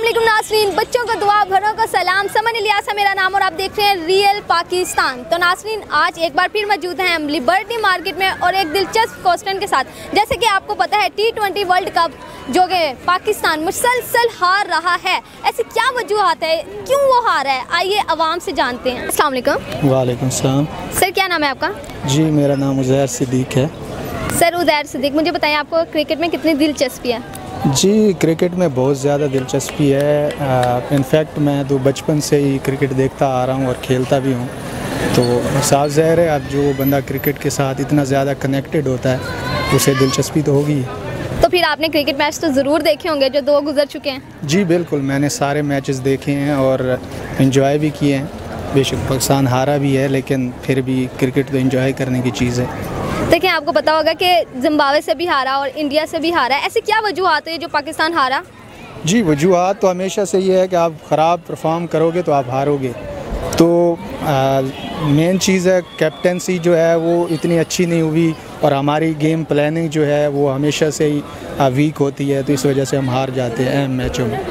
अस्सलामुअलैकुम नाज़रीन, बच्चों को दुआ, भरों को सलाम। समन इलियासा मेरा नाम और आप देख रहे हैं रियल पाकिस्तान। तो नाज़रीन, आज एक बार फिर मौजूद हैं हम लिबर्टी मार्केट में और एक दिलचस्प क्वेश्चन के साथ। जैसे कि आपको पता है T20 वर्ल्ड कप जो कि पाकिस्तान मुसलसल हार रहा है, ऐसी क्या वजूहत है, क्यों वो हार है, आइए आवाम से जानते हैं। अस्सलाम वालेकुम। वालेकुम सलाम। सर क्या नाम है आपका? जी मेरा नाम उज़ैर सिद्दीक है। सर उज़ैर सिद्दीक, मुझे बताइए आपको क्रिकेट में कितनी दिलचस्पी है? जी क्रिकेट में बहुत ज़्यादा दिलचस्पी है। इनफैक्ट मैं तो बचपन से ही क्रिकेट देखता आ रहा हूँ और खेलता भी हूँ। तो साफ ज़ाहिर है, अब जो बंदा क्रिकेट के साथ इतना ज़्यादा कनेक्टेड होता है उसे दिलचस्पी तो होगी। तो फिर आपने क्रिकेट मैच तो ज़रूर देखे होंगे जो 2 गुजर चुके हैं। जी बिल्कुल, मैंने सारे मैचेस देखे हैं और इन्जॉय भी किए हैं। बेशक पाकिस्तान हारा भी है, लेकिन फिर भी क्रिकेट तो इन्जॉय करने की चीज़ है। देखिए आपको पता होगा कि जिम्बाब्वे से भी हारा और इंडिया से भी हारा है, ऐसी क्या वजूहत है जो पाकिस्तान हारा? जी वजूहत तो हमेशा से ये है कि आप ख़राब परफॉर्म करोगे तो आप हारोगे। तो मेन चीज़ है कैप्टेंसी जो है वो इतनी अच्छी नहीं हुई और हमारी गेम प्लानिंग जो है वो हमेशा से ही वीक होती है, तो इस वजह से हम हार जाते हैं अहम मैचों में।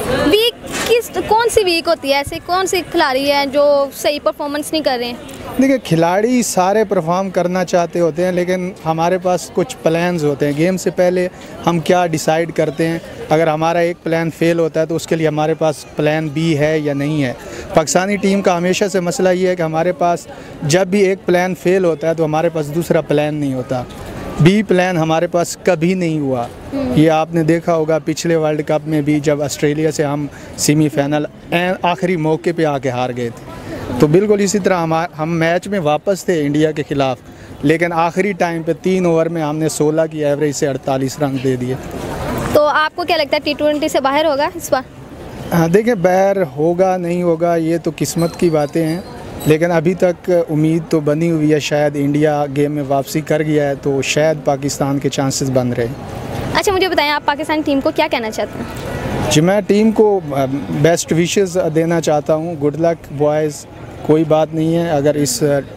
कौन सी वीक होती है, ऐसे कौन सी खिलाड़ी है जो सही परफॉर्मेंस नहीं कर रहे हैं? देखिए खिलाड़ी सारे परफॉर्म करना चाहते होते हैं, लेकिन हमारे पास कुछ प्लान्स होते हैं। गेम से पहले हम क्या डिसाइड करते हैं, अगर हमारा एक प्लान फेल होता है तो उसके लिए हमारे पास प्लान बी है या नहीं है। पाकिस्तानी टीम का हमेशा से मसला ये है कि हमारे पास जब भी एक प्लान फेल होता है तो हमारे पास दूसरा प्लान नहीं होता। बी प्लान हमारे पास कभी नहीं हुआ। ये आपने देखा होगा पिछले वर्ल्ड कप में भी, जब ऑस्ट्रेलिया से हम सेमीफाइनल आखिरी मौके पे आके हार गए थे। तो बिल्कुल इसी तरह हम मैच में वापस थे इंडिया के ख़िलाफ़, लेकिन आखिरी टाइम पे 3 ओवर में हमने 16 की एवरेज से 48 रन दे दिए। तो आपको क्या लगता है T20 से बाहर होगा इस बार? हाँ देखिए, बाहर होगा नहीं होगा ये तो किस्मत की बातें हैं, लेकिन अभी तक उम्मीद तो बनी हुई है। शायद इंडिया गेम में वापसी कर गया है तो शायद पाकिस्तान के चांसेस बन रहे हैं। अच्छा मुझे बताएं, आप पाकिस्तान टीम को क्या कहना चाहते हैं? जी मैं टीम को बेस्ट विशेस देना चाहता हूँ। Good luck boys. कोई बात नहीं है, अगर इस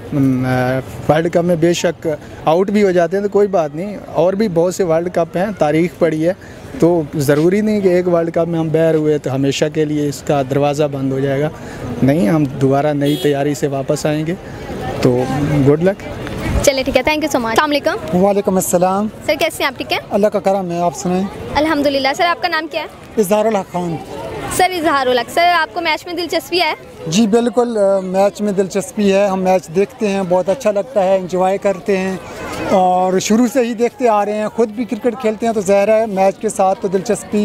वर्ल्ड कप में बेशक आउट भी हो जाते हैं तो कोई बात नहीं, और भी बहुत से वर्ल्ड कप हैं, तारीख पड़ी है। तो ज़रूरी नहीं कि एक वर्ल्ड कप में हम बाहर हुए तो हमेशा के लिए इसका दरवाज़ा बंद हो जाएगा। नहीं, हम दोबारा नई तैयारी से वापस आएंगे। तो गुड लक। चलिए ठीक है, थैंक यू सो मच। अस्सलाम वालेकुम। वालेकुम अस्सलाम। सर कैसे हैं आप? ठीक है, अल्लाह का करम है, आप सुनाएं। अल्हम्दुलिल्लाह। सर आपका नाम क्या है? इज़हारुल हक खान। सर इज़हारुल हक। सर आपको मैच में दिलचस्पी है? जी बिल्कुल, मैच में दिलचस्पी है। हम मैच देखते हैं, बहुत अच्छा लगता है, एंजॉय करते हैं और शुरू से ही देखते आ रहे हैं। ख़ुद भी क्रिकेट खेलते हैं तो ज़ाहिर है मैच के साथ तो दिलचस्पी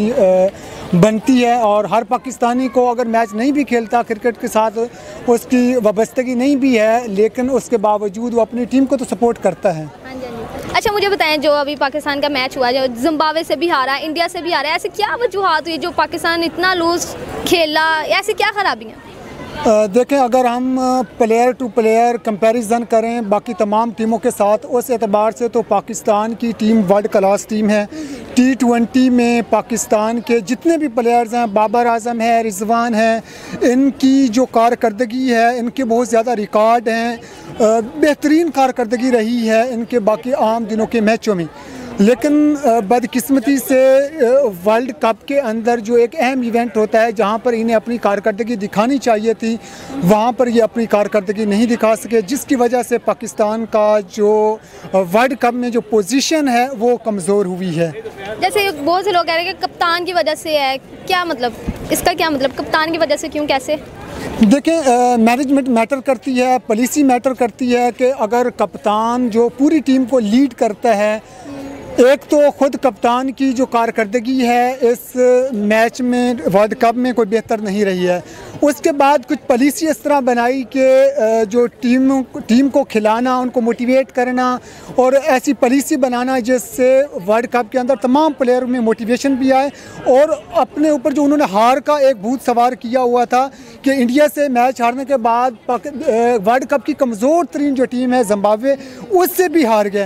बनती है। और हर पाकिस्तानी को अगर मैच नहीं भी खेलता, क्रिकेट के साथ उसकी वाबस्तगी नहीं भी है, लेकिन उसके बावजूद वो अपनी टीम को तो सपोर्ट करता है। अच्छा मुझे बताएं, जो अभी पाकिस्तान का मैच हुआ, जो जिम्बाब्वे से भी हारा, इंडिया से भी हारा, ऐसे क्या वजूहत हुई जो पाकिस्तान इतना लूज खेला, ऐसी क्या खराबियाँ? देखें, अगर हम प्लेयर टू प्लेयर कंपैरिजन करें बाकी तमाम टीमों के साथ, उस एतबार से तो पाकिस्तान की टीम वर्ल्ड क्लास टीम है। T20 में पाकिस्तान के जितने भी प्लेयर्स हैं, बाबर आजम है, रिजवान है, इनकी जो कारकर्दगी है, इनके बहुत ज़्यादा रिकॉर्ड हैं, बेहतरीन कारकर्दगी रही है इनके बाकी आम दिनों के मैचों में। लेकिन बदकिस्मती से वर्ल्ड कप के अंदर जो एक अहम इवेंट होता है जहां पर इन्हें अपनी कारकर्दगी दिखानी चाहिए थी, वहां पर ये अपनी कारकर्दगी नहीं दिखा सके, जिसकी वजह से पाकिस्तान का जो वर्ल्ड कप में जो पोजीशन है वो कमज़ोर हुई है। जैसे बहुत से लोग कह रहे हैं कि कप्तान की वजह से है, क्या मतलब, इसका क्या मतलब, कप्तान की वजह से क्यों, कैसे? देखें, मैनेजमेंट मैटर करती है, पॉलिसी मैटर करती है कि अगर कप्तान जो पूरी टीम को लीड करता है, एक तो ख़ुद कप्तान की जो कारकर्दगी है इस मैच में वर्ल्ड कप में कोई बेहतर नहीं रही है, उसके बाद कुछ पॉलिसी इस तरह बनाई कि जो टीम को खिलाना, उनको मोटिवेट करना और ऐसी पॉलिसी बनाना जिससे वर्ल्ड कप के अंदर तमाम प्लेयर में मोटिवेशन भी आए और अपने ऊपर जो उन्होंने हार का एक भूत सवार किया हुआ था कि इंडिया से मैच हारने के बाद वर्ल्ड कप की कमज़ोर तरीन जो टीम है जिम्बाब्वे, उससे भी हार गए।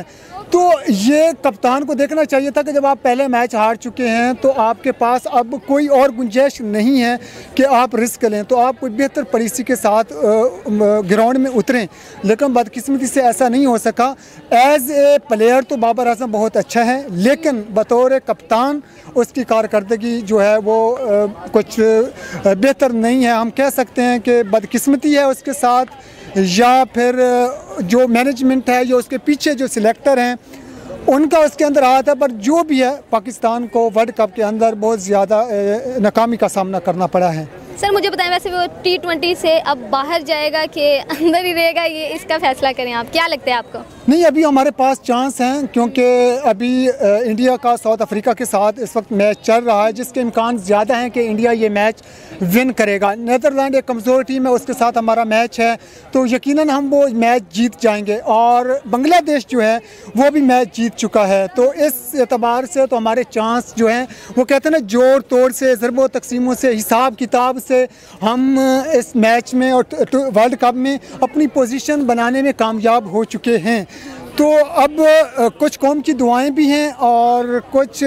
तो ये कप्तान को देखना चाहिए था कि जब आप पहले मैच हार चुके हैं तो आपके पास अब कोई और गुंजाइश नहीं है कि आप रिस्क लें, तो आप कोई बेहतर पॉलिसी के साथ ग्राउंड में उतरें। लेकिन बदकिस्मती से ऐसा नहीं हो सका। एज ए प्लेयर तो बाबर आजम बहुत अच्छा है, लेकिन बतौर कप्तान उसकी कारकर्दगी जो है वो कुछ बेहतर नहीं है। हम कह सकते हैं कि बदकिस्मती है उसके साथ, या फिर जो मैनेजमेंट है या उसके पीछे जो सिलेक्टर हैं उनका उसके अंदर हाथ है। पर जो भी है, पाकिस्तान को वर्ल्ड कप के अंदर बहुत ज़्यादा नाकामी का सामना करना पड़ा है। सर मुझे बताएं, वैसे वो T20 से अब बाहर जाएगा कि अंदर ही रहेगा, ये इसका फैसला करें आप, क्या लगता है आपको? नहीं, अभी हमारे पास चांस हैं, क्योंकि अभी इंडिया का साउथ अफ्रीका के साथ इस वक्त मैच चल रहा है, जिसके इम्कान ज़्यादा हैं कि इंडिया ये मैच विन करेगा। नीदरलैंड एक कमज़ोर टीम है, उसके साथ हमारा मैच है, तो यकीनन हम वो मैच जीत जाएंगे। और बांग्लादेश जो है वो भी मैच जीत चुका है, तो इस एतबार से तो हमारे चांस जो हैं वो कहते हैं ना, जोड़ तोड़ से, ज़रबो तकसीमों से, हिसाब किताब से हम इस मैच में और वर्ल्ड कप में अपनी पोजीशन बनाने में कामयाब हो चुके हैं। तो अब कुछ कौम की दुआएं भी हैं और कुछ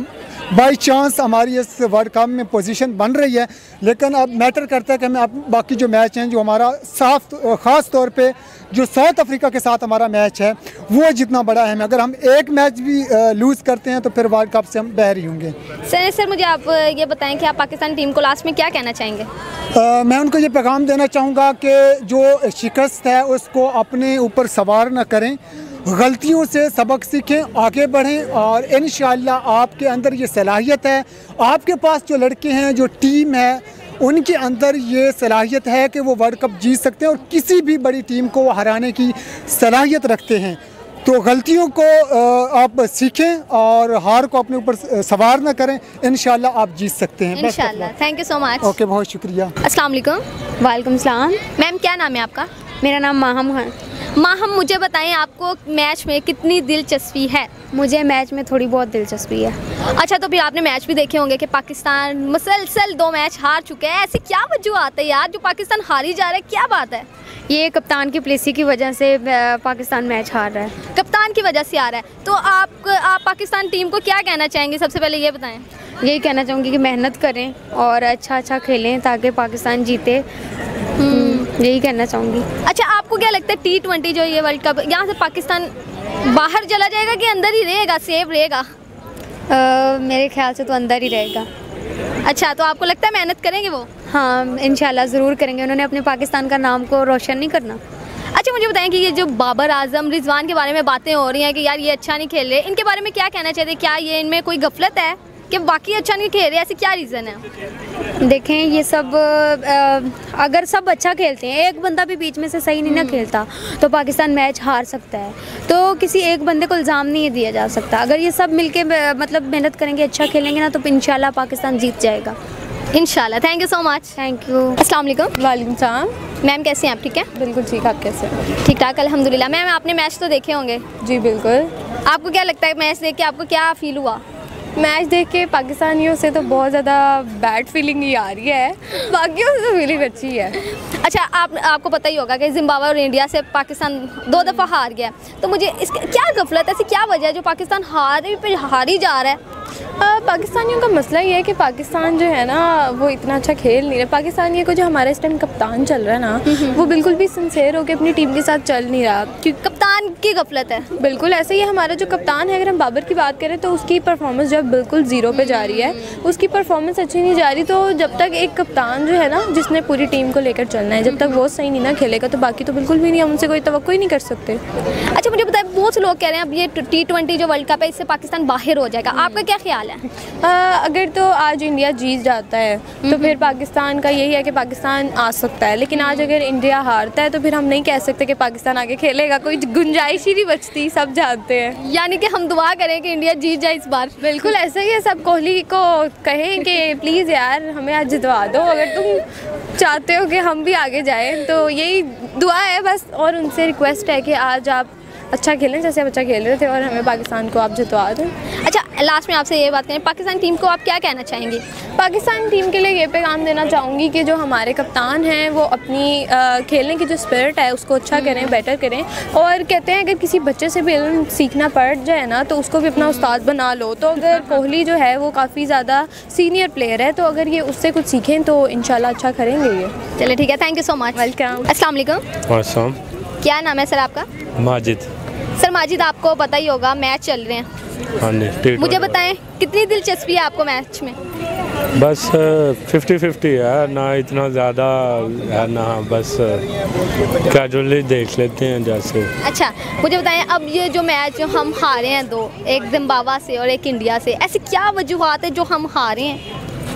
बाई चांस हमारी इस वर्ल्ड कप में पोजीशन बन रही है। लेकिन अब मैटर करता है कि हमें अब बाकी जो मैच हैं, जो हमारा साफ ख़ास तौर पे जो साउथ अफ्रीका के साथ हमारा मैच है वो जितना बड़ा है। अगर हम एक मैच भी लूज़ करते हैं तो फिर वर्ल्ड कप से हम बाहर ही होंगे। सर मुझे आप ये बताएं कि आप पाकिस्तान टीम को लास्ट में क्या कहना चाहेंगे? मैं उनको ये पैगाम देना चाहूँगा कि जो शिकस्त है उसको अपने ऊपर सवार न करें, गलतियों से सबक सीखें, आगे बढ़ें और इंशाअल्लाह आपके अंदर ये सलाहियत है। आपके पास जो लड़के हैं, जो टीम है, उनके अंदर ये सलाहियत है कि वो वर्ल्ड कप जीत सकते हैं और किसी भी बड़ी टीम को वो हराने की सलाहियत रखते हैं। तो गलतियों को आप सीखें और हार को अपने ऊपर सवार न करें, इंशाल्लाह आप जीत सकते हैं। इंशाल्लाह। Thank you so much. Okay, बहुत शुक्रिया। अस्सलाम वालेकुम। वालेकुम सलाम। मैम क्या नाम है आपका? मेरा नाम माहम है। माहम, मुझे बताएं आपको मैच में कितनी दिलचस्पी है? मुझे मैच में थोड़ी बहुत दिलचस्पी है। अच्छा, तो फिर आपने मैच भी देखे होंगे कि पाकिस्तान मुसलसल 2 मैच हार चुके हैं। ऐसी क्या वजूहत है यार जो पाकिस्तान हारी जा रहा है, क्या बात है? ये कप्तान की पॉलिसी की वजह से पाकिस्तान मैच हार रहा है। कप्तान की वजह से आ रहा है, तो आप पाकिस्तान टीम को क्या कहना चाहेंगे? सबसे पहले ये बताएं। यही कहना चाहूँगी कि मेहनत करें और अच्छा खेलें ताकि पाकिस्तान जीते। यही कहना चाहूँगी। अच्छा, आपको क्या लगता है T20 जो ये वर्ल्ड कप, यहाँ से पाकिस्तान बाहर चला जाएगा कि अंदर ही रहेगा, सेफ रहेगा? मेरे ख्याल से तो अंदर ही रहेगा। अच्छा, तो आपको लगता है मेहनत करेंगे वो? हाँ, इंशाल्लाह ज़रूर करेंगे। उन्होंने अपने पाकिस्तान का नाम को रोशन नहीं करना। अच्छा, मुझे बताएं कि ये जो बाबर आजम, रिजवान के बारे में बातें हो रही हैं कि यार ये अच्छा नहीं खेल रहे, इनके बारे में क्या कहना चाहते हैं? क्या ये इनमें कोई गफलत है कि बाकी अच्छा नहीं खेल रहे? ऐसे क्या रीज़न है? देखें, ये सब अगर सब अच्छा खेलते हैं, एक बंदा भी बीच में से सही नहीं ना खेलता तो पाकिस्तान मैच हार सकता है। तो किसी एक बंदे को इल्ज़ाम नहीं दिया जा सकता। अगर ये सब मिलके मतलब मेहनत करेंगे, अच्छा खेलेंगे ना, तो इंशाल्लाह पाकिस्तान जीत जाएगा। इंशाल्लाह। Thank you so much. Thank you. अस्सलाम वालेकुम। वालेकुम सलाम। मैम कैसे हैं आप? ठीक है, बिल्कुल ठीक। आप कैसे हैं? ठीक ठाक अल्हम्दुलिल्लाह। मैम आपने मैच तो देखे होंगे? जी बिल्कुल। आपको क्या लगता है मैच देख के, आपको क्या फील हुआ? मैच देख के पाकिस्तानियों से तो बहुत ज़्यादा बैड फीलिंग ही आ रही है, बाकियों से तो फीलिंग अच्छी है। अच्छा, आपको पता ही होगा कि जिम्बाब्वे और इंडिया से पाकिस्तान 2 दफ़ा हार गया, तो मुझे इसका क्या गफलत, ऐसी क्या वजह है जो पाकिस्तान हार ही जा रहा है? पाकिस्तानियों का मसला ये है कि पाकिस्तान जो है ना वो इतना अच्छा खेल नहीं रहा। पाकिस्तान ये को जो हमारा इस टाइम कप्तान चल रहा है ना, वो बिल्कुल भी सिंसेयर होकर अपनी टीम के साथ चल नहीं रहा, क्योंकि कप्तान की गफलत है। बिल्कुल ऐसे ही हमारा जो कप्तान है, अगर हम बाबर की बात करें तो उसकी परफॉर्मेंस जब बिल्कुल ज़ीरो पे जा रही है, उसकी परफॉर्मेंस अच्छी नहीं जा रही। तो जब तक एक कप्तान जो है ना, जिसने पूरी टीम को लेकर चलना है, जब तक वो सही नहीं ना खेलेगा तो बाकी तो बिल्कुल भी नहीं, हम उनसे कोई तवक्को ही नहीं कर सकते। अच्छा, मुझे बताएं, बहुत से लोग कह रहे हैं अब ये T20 जो वर्ल्ड कप है इससे पाकिस्तान बाहर हो जाएगा, आपका क्या ख्याल है? अगर तो आज इंडिया जीत जाता है तो फिर पाकिस्तान का यही है कि पाकिस्तान आ सकता है, लेकिन आज अगर इंडिया हारता है तो फिर हम नहीं कह सकते कि पाकिस्तान आगे खेलेगा, कोई गुंजाइश ही नहीं बचती, सब जानते हैं। यानी कि हम दुआ करें कि इंडिया जीत जाए इस बार। बिल्कुल ऐसा ही है, सब कोहली को कहें कि प्लीज़ यार हमें आज जितवा दो, अगर तुम चाहते हो कि हम भी आगे जाएँ, तो यही दुआ है बस। और उनसे रिक्वेस्ट है कि आज आप अच्छा खेलें जैसे आप अच्छा खेल रहे थे और हमें पाकिस्तान को आप जितवा दें। अच्छा, लास्ट में आपसे ये बात करें, पाकिस्तान टीम को आप क्या कहना चाहेंगी? पाकिस्तान टीम के लिए ये पैगाम देना चाहूँगी कि जो हमारे कप्तान हैं वो अपनी खेलने की जो स्पिरिट है उसको अच्छा करें, बेटर करें। और कहते हैं अगर किसी बच्चे से भी इल्म सीखना पड़ जाए ना तो उसको भी अपना उस्ताद बना लो। तो अगर कोहली जो है वो काफ़ी ज़्यादा सीनियर प्लेयर है, तो अगर ये उससे कुछ सीखें तो इंशाल्लाह अच्छा करेंगे ये। चलिए ठीक है, thank you so much. Welcome. अस्सलाम वालेकुम। क्या नाम है सर आपका? माजिद। सर माजिद, आपको पता ही होगा मैच चल रहे हैं। हाँ जी। मुझे बताएं कितनी दिलचस्पी है आपको मैच में? बस 50-50 है ना, इतना ज़्यादा है ना, बस कैजुअली देख लेते हैं जैसे। अच्छा, मुझे बताएं अब ये जो मैच जो हम हारे हैं दो, एक जिम्बाब्वे से और एक इंडिया से, ऐसी क्या वजूहात है जो हम हारे हैं?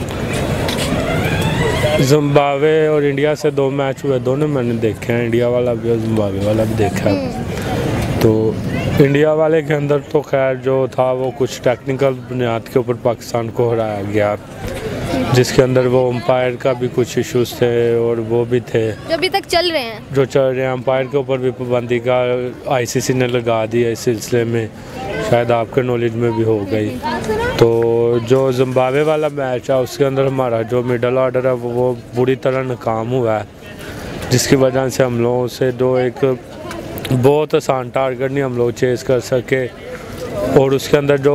जिम्बाब्वे और इंडिया से 2 मैच हुए, दोनों मैंने देखे हैं, इंडिया वाला भी और जिम्बाब्वे वाला भी देखा है। तो इंडिया वाले के अंदर तो खैर जो था वो कुछ टेक्निकल बुनियाद के ऊपर पाकिस्तान को हराया गया, जिसके अंदर वो अंपायर का भी कुछ इश्यूज थे और वो भी थे जो अभी तक चल रहे हैं, अंपायर के ऊपर भी पाबंदी का आईसीसी ने लगा दी है इस सिलसिले में, शायद आपके नॉलेज में भी हो गई। तो जो जिम्बाब्वे वाला मैच है उसके अंदर हमारा जो मिडल ऑर्डर है वो बुरी तरह नाकाम हुआ है, जिसकी वजह से हम लोगों से एक बहुत आसान टारगेट नहीं हम लोग चेज़ कर सके। और उसके अंदर जो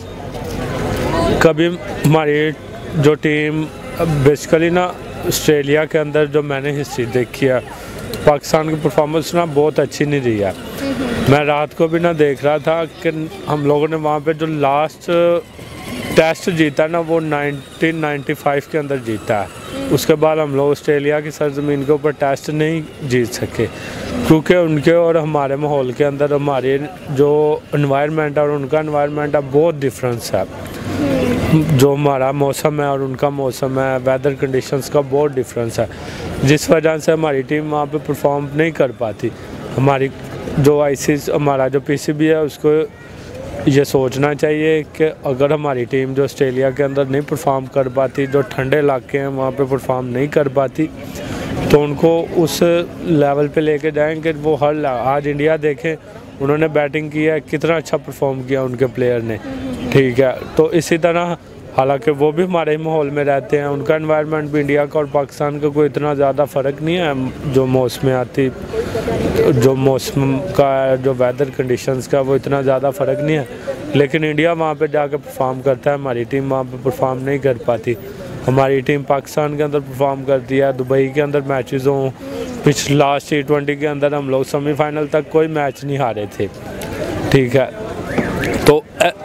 कभी हमारी जो टीम बेसिकली ना, ऑस्ट्रेलिया के अंदर जो मैंने हिस्ट्री देखी है, पाकिस्तान की परफॉर्मेंस ना बहुत अच्छी नहीं रही है। मैं रात को भी ना देख रहा था कि हम लोगों ने वहाँ पे जो लास्ट टेस्ट जीता ना वो 1995 के अंदर जीता है। उसके बाद हम लोग ऑस्ट्रेलिया की सरजमीन के ऊपर टेस्ट नहीं जीत सके, क्योंकि उनके और हमारे माहौल के अंदर हमारे जो एनवायरनमेंट है और उनका एनवायरनमेंट है बहुत डिफरेंस है। जो हमारा मौसम है और उनका मौसम है, वेदर कंडीशंस का बहुत डिफरेंस है, जिस वजह से हमारी टीम वहाँ पे परफॉर्म नहीं कर पाती। हमारी जो हमारा जो पीसीबी है उसको ये सोचना चाहिए कि अगर हमारी टीम जो ऑस्ट्रेलिया के अंदर नहीं परफॉर्म कर पाती, जो ठंडे इलाके हैं वहाँ पे परफॉर्म नहीं कर पाती, तो उनको उस लेवल पे लेके जाएंगे। वो आज इंडिया देखें, उन्होंने बैटिंग की है, कितना अच्छा परफॉर्म किया उनके प्लेयर ने, ठीक है। तो इसी तरह हालांकि वो भी हमारे माहौल में रहते हैं, उनका एनवायरनमेंट भी इंडिया का और पाकिस्तान का कोई इतना ज़्यादा फ़र्क नहीं है। जो मौसमियाती जो मौसम का जो वेदर कंडीशंस का वो इतना ज़्यादा फ़र्क नहीं है, लेकिन इंडिया वहाँ पे जाकर परफॉर्म करता है, हमारी टीम वहाँ पे परफॉर्म नहीं कर पाती। हमारी टीम पाकिस्तान के अंदर परफॉर्म करती है, दुबई के अंदर मैचेस हों, पिछले लास्ट T20 के अंदर हम लोग सेमीफाइनल तक कोई मैच नहीं हारे थे, ठीक है। तो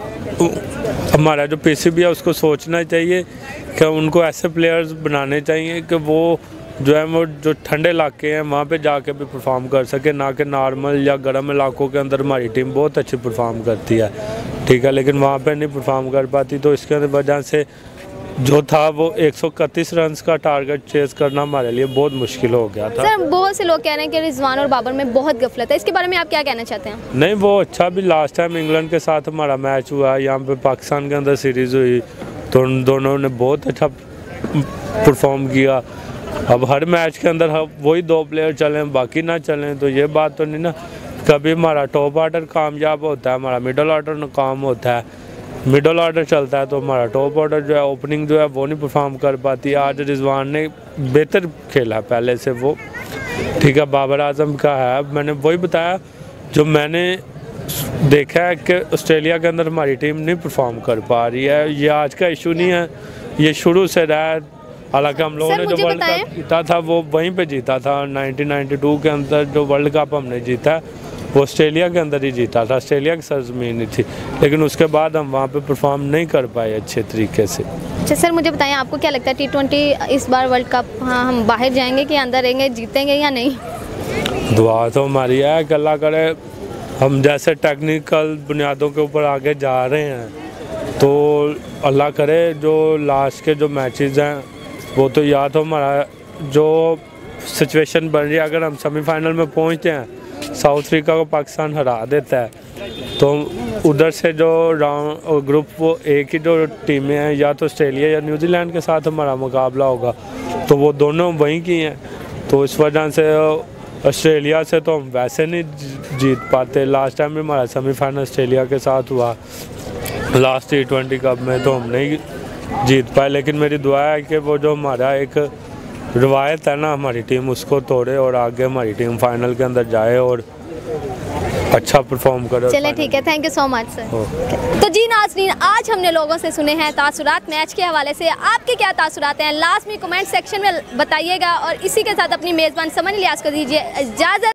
हमारा जो पीसीबी है उसको सोचना चाहिए कि उनको ऐसे प्लेयर्स बनाने चाहिए कि वो जो है वो जो ठंडे इलाके हैं वहाँ पे जाके भी परफॉर्म कर सके, ना कि नॉर्मल या गर्म इलाकों के अंदर हमारी टीम बहुत अच्छी परफॉर्म करती है, ठीक है, लेकिन वहाँ पे नहीं परफॉर्म कर पाती। तो इसके वजह से जो था वो 131 रन का टारगेट चेज़ करना हमारे लिए बहुत मुश्किल हो गया था। सर बहुत से लोग कह रहे हैं कि रिजवान और बाबर में बहुत गफलत है, इसके बारे में आप क्या कहना चाहते हैं? नहीं, वो अच्छा भी लास्ट टाइम इंग्लैंड के साथ हमारा मैच हुआ, यहाँ पे पाकिस्तान के अंदर सीरीज़ हुई, तो उन दोनों ने बहुत अच्छा परफॉर्म किया। अब हर मैच के अंदर वही 2 प्लेयर चलें बाकी ना चलें, तो ये बात तो नहीं ना। कभी हमारा टॉप ऑर्डर कामयाब होता है, हमारा मिडल ऑर्डर नाकाम होता है, मिडल ऑर्डर चलता है तो हमारा टॉप ऑर्डर जो है ओपनिंग जो है वो नहीं परफॉर्म कर पाती। आज रिजवान ने बेहतर खेला पहले से वो, ठीक है। बाबर आजम का है, मैंने वही बताया जो मैंने देखा है कि ऑस्ट्रेलिया के अंदर हमारी टीम नहीं परफॉर्म कर पा रही है। ये आज का इशू नहीं है, ये शुरू से रहा है। हालांकि हम लोगों ने जो वर्ल्ड कप जीता था वो वहीं पे जीता था, 1992 के अंदर जो वर्ल्ड कप हमने जीता वो ऑस्ट्रेलिया के अंदर ही जीता था, ऑस्ट्रेलिया की सरजमीन थी, लेकिन उसके बाद हम वहाँ पे परफॉर्म नहीं कर पाए अच्छे तरीके से। अच्छा सर, मुझे बताएं आपको क्या लगता है T20 इस बार वर्ल्ड कप हम बाहर जाएंगे कि अंदर रहेंगे, जीतेंगे या नहीं? दुआ तो हमारी है कि अल्लाह करे हम जैसे टेक्निकल बुनियादों के ऊपर आगे जा रहे हैं तो अल्लाह करे जो लास्ट के जो मैचेस हैं वो तो या तो हमारा जो सिचुएशन बन रही है, अगर हम सेमीफाइनल में पहुंचते हैं, साउथ अफ्रीका को पाकिस्तान हरा देता है, तो उधर से जो राउंड ग्रुप वो एक ही जो टीमें हैं, या तो ऑस्ट्रेलिया या न्यूजीलैंड के साथ हमारा मुकाबला होगा, तो वो दोनों वहीं की हैं। तो इस वजह से ऑस्ट्रेलिया से तो हम वैसे नहीं जीत पाते। लास्ट टाइम भी हमारा सेमीफाइनल ऑस्ट्रेलिया के साथ हुआ, लास्ट T20 कप में तो हम नहीं जीत पाए। लेकिन मेरी दुआ है कि वो जो हमारा एक रवायत है ना हमारी टीम, उसको तोड़े और आगे हमारी टीम फाइनल के अंदर जाए और अच्छा परफॉर्म करे। चले ठीक है, thank you so much sir. तो जी नाज़रीन, आज हमने लोगों से सुने हैं तासुरात मैच के हवाले से। आपके क्या तासुरात हैं लास्ट में कमेंट सेक्शन में बताइएगा। और इसी के साथ अपनी मेज़बान समन इलियास को दीजिए इजाज़त।